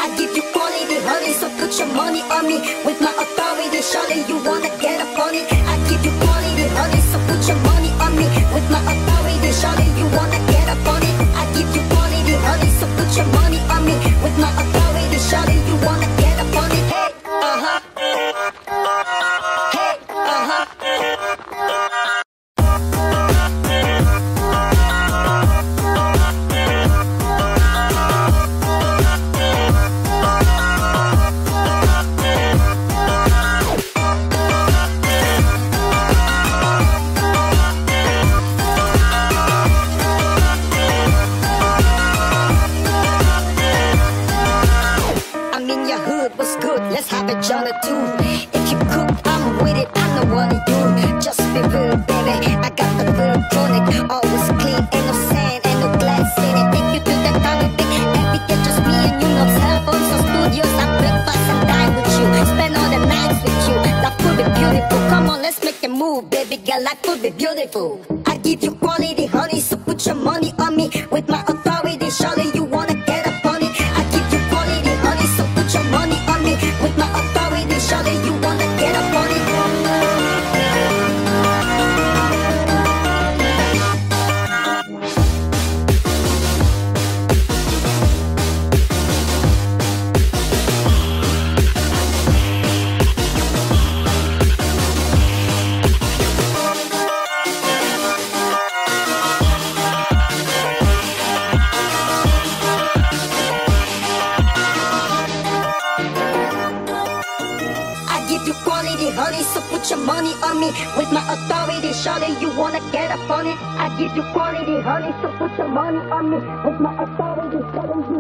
I give you quality, honey, so put your money on me. With my authority, surely you wanna get up on it. I give you quality, honey, so put your money on me. With my authority, surely you wanna get up on it. I give you quality, honey, so put your money on me. With my authority, surely you wanna get up on it. Hey, hey, what's good? Let's have a John or two. If you cook, I'm with it. I know what to do. Just be real, baby. I got the real chronic. Always clean, ain't no sand, ain't no glass in it. If you do that kind of thing, everything just me and you. No cell phones, no studios. I breakfast and dine with you. Spend all the nights with you. Life could be beautiful. Come on, let's make a move, baby girl. Life could be beautiful. I give you quality, honey, so put your money on me. With my authority, surely you wanna get up on it. I give you quality, honey, so put your money on me. With my authority, surely you wanna get up on it. Give you quality, honey, so put your money on me. With my authority, surely you wanna get up on it. I give you quality, honey, so put your money on me. With my authority, surely